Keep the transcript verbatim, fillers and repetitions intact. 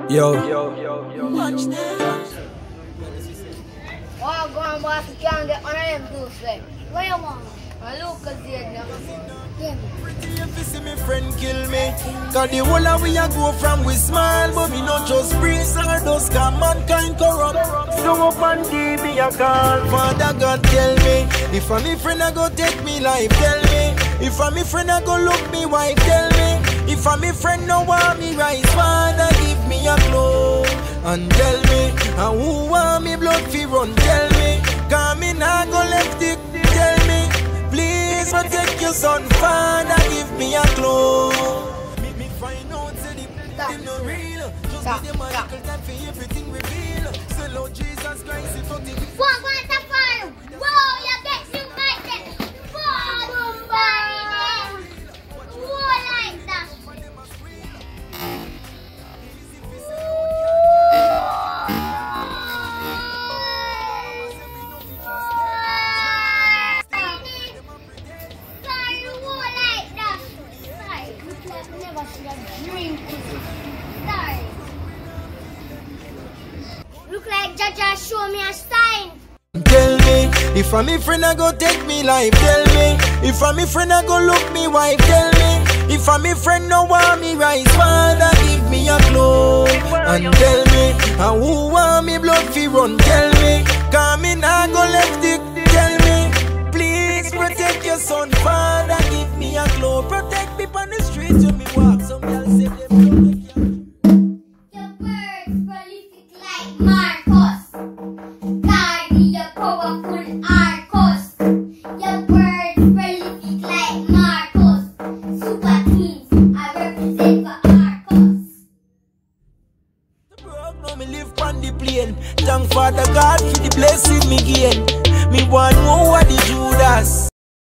Yo. Watch that. Oh, go on, boss. You can't get one of them dudes there. Where you want? I look at the end. Pretty if you see me friend kill me. Cause the whole of we a go from we smile. But me not just breeze or dust. Cause mankind corrupt. So up and give me a call. Father God tell me. If I'm me friend I go take me life. Tell me. If I'm me friend I go look me wife. Tell me. If I'm me friend no want me rise. Father give me a clue. And tell me. And who want me blood fi run. Tell me. Cause me nah go left it. Tell me. Please protect your son, Father, give me a clue. Make me find out say the thing no real. Just give them a little time for everything reveal. Say Lord Jesus Christ, if you think What want to follow? Whoa, you get you right there. Whoa, boom, body. Whoa, like that. Look like Jaja show me a sign. tell me, if I'm me friend I go take me life. Tell me, if I'm me friend I go look me wife. Tell me, if I'm me friend no want me rise. Father give me a clue. And tell me, and who want me blood fi run. Tell me, cause me nah go left it. Tell me, please protect your son. Father give me a clue. Protect me on the street when me walk. Some girls say they protect you. Your birds prolific like Marcus. God be the powerful Arcos. Your birds prolific like Marcus. Super teams, I represent for Arcos. Now me live on the plane. Thank Father God for the blessing me gain. Me want know what the Judas.